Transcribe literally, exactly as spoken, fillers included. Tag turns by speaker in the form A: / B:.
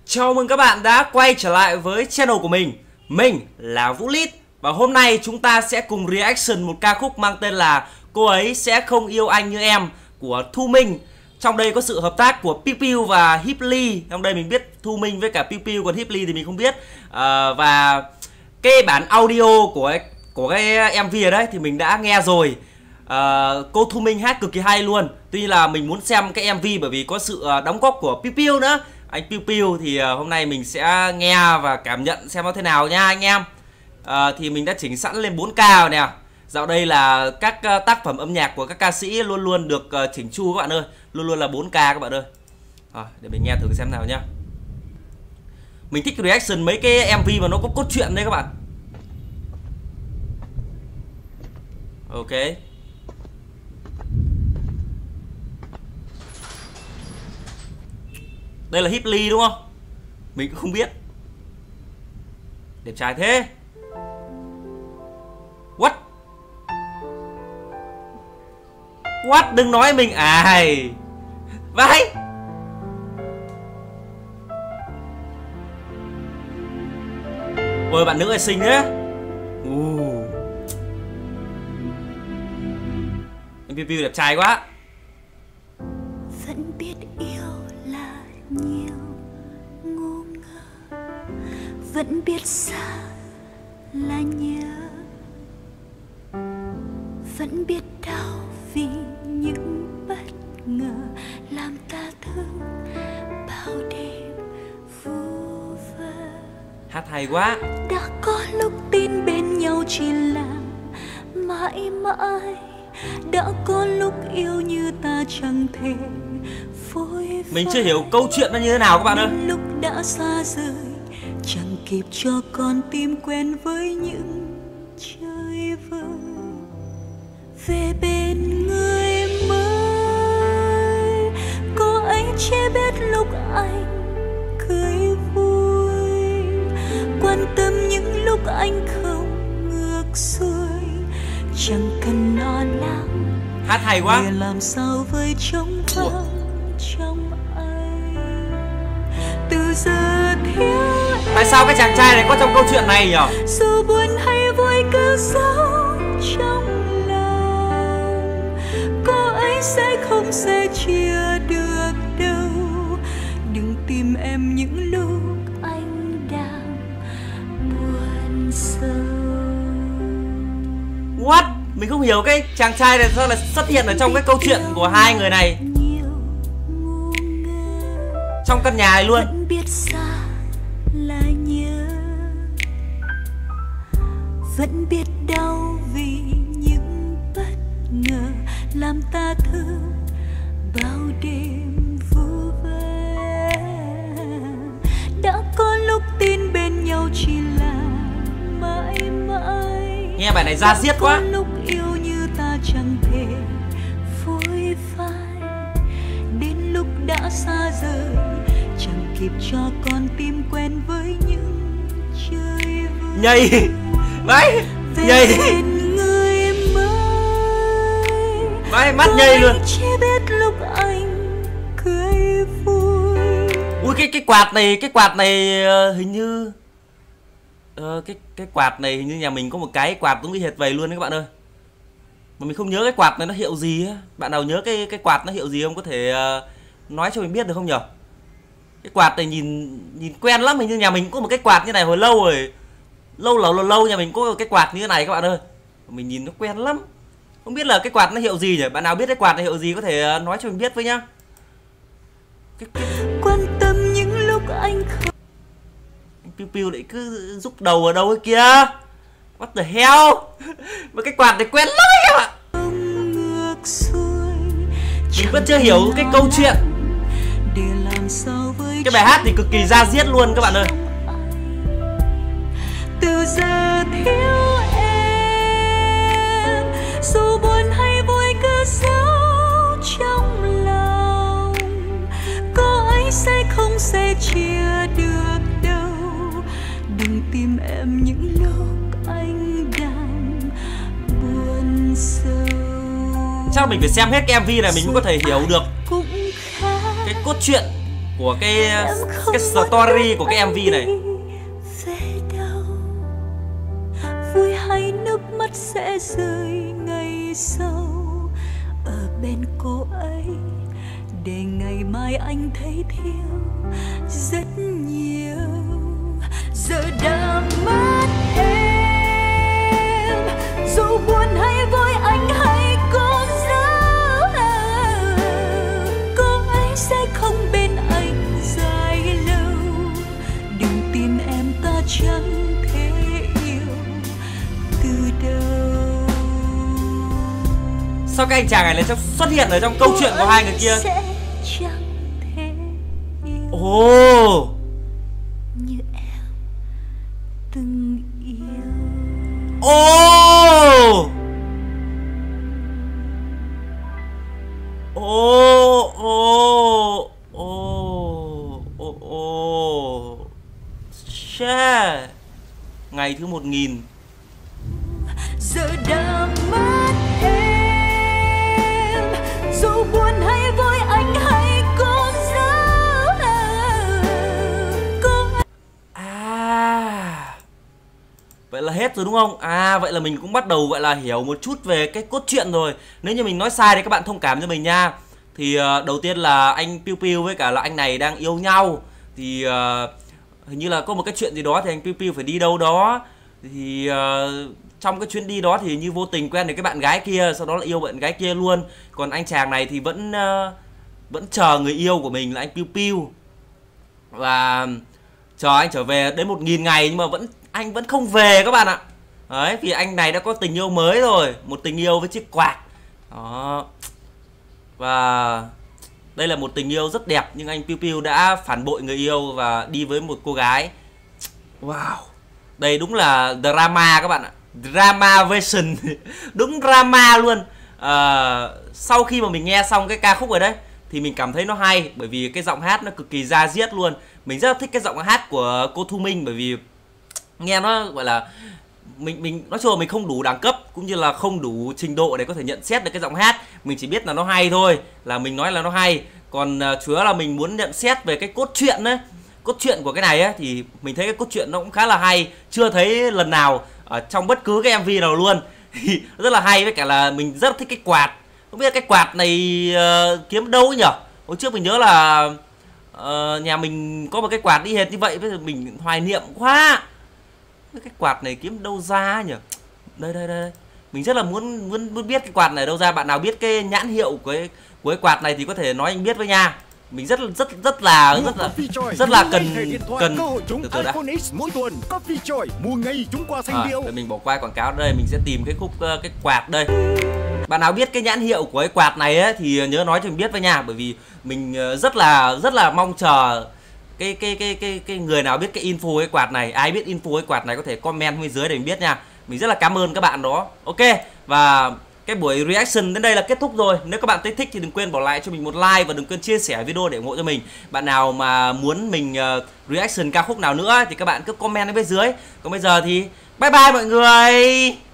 A: Chào mừng các bạn đã quay trở lại với channel của mình. Mình là Vũ Lít. Và hôm nay chúng ta sẽ cùng reaction một ca khúc mang tên là Cô Ấy Sẽ Không Yêu Anh Như Em của Thu Minh. Trong đây có sự hợp tác của Piu Piu và Hiply. Trong đây mình biết Thu Minh với cả Piu Piu, còn Hiply thì mình không biết. à, Và cái bản audio của của cái em vê ở đấy thì mình đã nghe rồi. à, Cô Thu Minh hát cực kỳ hay luôn. Tuy là mình muốn xem cái em vê bởi vì có sự đóng góp của Piu Piu nữa. Anh Piu Piu thì uh, hôm nay mình sẽ nghe và cảm nhận xem nó thế nào nha anh em. uh, Thì mình đã chỉnh sẵn lên bốn K rồi nè. Dạo đây là các uh, tác phẩm âm nhạc của các ca sĩ luôn luôn được uh, chỉnh chu các bạn ơi. Luôn luôn là bốn K các bạn ơi. à, Để mình nghe thử xem nào nhá. Mình thích reaction mấy cái em vê mà nó có cốt truyện đấy các bạn. Ok. Đây là Hiply đúng không? Mình cũng không biết. Đẹp trai thế. What? What? Đừng nói mình. Ai Vai. Ôi bạn nữ này xinh thế. uh. Em Piu Piu đẹp trai quá.
B: Vẫn biết yêu là nhiều ngu ngơ, vẫn biết xa là nhớ, vẫn biết đau vì những bất ngờ làm ta thương bao đêm vu vơ.
A: Hát hay quá.
B: Đã có lúc tin bên nhau chỉ là mãi mãi, đã có lúc yêu như ta chẳng thể phôi phai.
A: Mình chưa hiểu câu chuyện nó như thế nào các bạn ơi.
B: Lúc đã xa rời chẳng kịp cho con tim quen với những chơi vơi. Về bên người mới, cô ấy chỉ biết lúc anh cười vui, quan tâm những lúc anh không ngược xuôi, chẳng cần lo lắng.
A: Hát hay quá.
B: Để làm sao với trống vắng trong anh. Từ giờ thiếu em,
A: tại sao cái chàng trai này có trong câu chuyện này nhỉ?
B: dù buồn hay vui cứ giấu trong lòng, cô ấy sẽ không sẻ chia được đâu. Đừng tìm em những lúc anh đang buồn sâu.
A: What? Mình không hiểu cái chàng trai này sao lại xuất hiện ở trong cái câu chuyện của hai người này trong căn nhà này luôn.
B: Vẫn biết xa là nhớ, vẫn biết đau vì những bất ngờ làm ta thương bao đêm vu vơ. Đã có lúc tin bên nhau chỉ là mãi mãi,
A: Nghe bài này ra diết quá.
B: lúc yêu như ta chẳng thể phôi phai, đến lúc đã xa rời chẳng kịp cho con tim quen với những chơi vơi.
A: Nhây đấy, nhây
B: người mới,
A: đấy, mắt nhây luôn.
B: chỉ biết lúc anh cười vui.
A: Ui cái cái quạt này, cái quạt này uh, hình như uh, cái cái quạt này hình như nhà mình có một cái quạt giống như hệt vậy luôn đấy các bạn ơi. Mà mình không nhớ cái quạt này nó hiệu gì á. Bạn nào nhớ cái cái quạt nó hiệu gì không có thể uh, nói cho mình biết được không nhở? Cái quạt này nhìn nhìn quen lắm, hình như nhà mình cũng có một cái quạt như này hồi lâu rồi. Lâu lâu lâu lâu nhà mình có một cái quạt như thế này các bạn ơi. Mình nhìn nó quen lắm. Không biết là cái quạt nó hiệu gì nhỉ? Bạn nào biết cái quạt này hiệu gì có thể uh, nói cho mình biết với nhá. Cái, cái...
B: Quan tâm những lúc anh không.
A: Anh Piu Piu lại cứ rúc đầu ở đâu ấy kia. What the hell? Mà cái quạt này quen lắm các bạn.
B: Ngược xuôi,
A: mình vẫn chưa hiểu cái câu chuyện.
B: để làm sao với
A: cái bài hát thì cực kỳ da diết luôn các bạn ơi.
B: Từ giờ thiếu em, dù buồn hay vui cứ giấu trong lòng, cô ấy sẽ không sẻ chia được đâu. Đừng tìm em những lúc anh đang buồn sâu.
A: Chắc mình phải xem hết cái em vê này mình mới có thể hiểu được cái cốt truyện của cái cái story của cái em vê này.
B: Về đâu vui hay nước mắt sẽ rơi ngày sau ở bên cô ấy, để ngày mai anh thấy thiếu rất nhiều. Giờ đã mất em, dù buồn hay vui anh hãy cố giữ. Cô ấy sẽ không bên anh dài lâu, đừng tin em ta chẳng thể yêu từ đâu.
A: Sao cái anh chàng này lại trong xuất hiện ở trong câu chuyện của hai người kia? Ồ oh.
B: Như em từng yêu.
A: Ồ Ồ Ồ Ồ Ồ Ồ Chà, ngày thứ một nghìn.
B: Giờ đã mất em, dù buồn hay vui anh hãy cố giữ.
A: À, vậy là hết rồi đúng không? À, vậy là mình cũng bắt đầu gọi là hiểu một chút về cái cốt truyện rồi. Nếu như mình nói sai thì các bạn thông cảm cho mình nha. Thì uh, đầu tiên là anh Piu Piu với cả là anh này đang yêu nhau. Thì uh, hình như là có một cái chuyện gì đó thì anh Piu Piu phải đi đâu đó. Thì uh, trong cái chuyến đi đó thì như vô tình quen được cái bạn gái kia, sau đó là yêu bạn gái kia luôn. Còn anh chàng này thì vẫn uh, vẫn chờ người yêu của mình là anh Piu Piu. Và chờ anh trở về đến một nghìn ngày nhưng mà vẫn anh vẫn không về các bạn ạ. Đấy, vì anh này đã có tình yêu mới rồi, một tình yêu với chiếc quạt. Đó. Và đây là một tình yêu rất đẹp, nhưng anh Piu Piu đã phản bội người yêu và đi với một cô gái. Wow. Đây đúng là drama các bạn ạ. Drama version. Đúng drama luôn. à, Sau khi mà mình nghe xong cái ca khúc rồi đấy thì mình cảm thấy nó hay, bởi vì cái giọng hát nó cực kỳ da diết luôn. Mình rất thích cái giọng hát của cô Thu Minh, bởi vì nghe nó gọi là mình mình nói chung là mình không đủ đẳng cấp cũng như là không đủ trình độ để có thể nhận xét được cái giọng hát. Mình chỉ biết là nó hay thôi, là mình nói là nó hay. Còn uh, chủ yếu là mình muốn nhận xét về cái cốt truyện đấy. Cốt truyện của cái này ấy, thì mình thấy cái cốt truyện nó cũng khá là hay, chưa thấy lần nào ở trong bất cứ cái em vê nào luôn. Thì rất là hay, với cả là mình rất thích cái quạt. Không biết cái quạt này uh, kiếm đâu ấy nhỉ? Hồi trước mình nhớ là uh, nhà mình có một cái quạt đi hệt như vậy, bây giờ mình hoài niệm quá. Cái quạt này kiếm đâu ra nhỉ? Đây đây đây, mình rất là muốn muốn muốn biết cái quạt này đâu ra. Bạn nào biết cái nhãn hiệu của cái của cái quạt này thì có thể nói anh biết với nha. Mình rất rất rất là rất là rất là cần cần từ từ đã.
C: Mỗi tuần Coffee Joy mua ngay chúng qua xanh điệu.
A: Để mình bỏ qua quảng cáo đây, mình sẽ tìm cái khúc cái quạt đây. Bạn nào biết cái nhãn hiệu của cái quạt này ấy, thì nhớ nói cho mình biết với nha, bởi vì mình rất là rất là mong chờ cái cái cái cái cái người nào biết cái info cái quạt này, ai biết info cái quạt này có thể comment bên dưới để mình biết nha. Mình rất là cảm ơn các bạn đó. Ok, và cái buổi reaction đến đây là kết thúc rồi. Nếu các bạn thấy thích thì đừng quên bỏ lại cho mình một like và đừng quên chia sẻ video để ủng hộ cho mình. Bạn nào mà muốn mình uh, reaction ca khúc nào nữa thì các bạn cứ comment ở bên dưới. Còn bây giờ thì bye bye mọi người.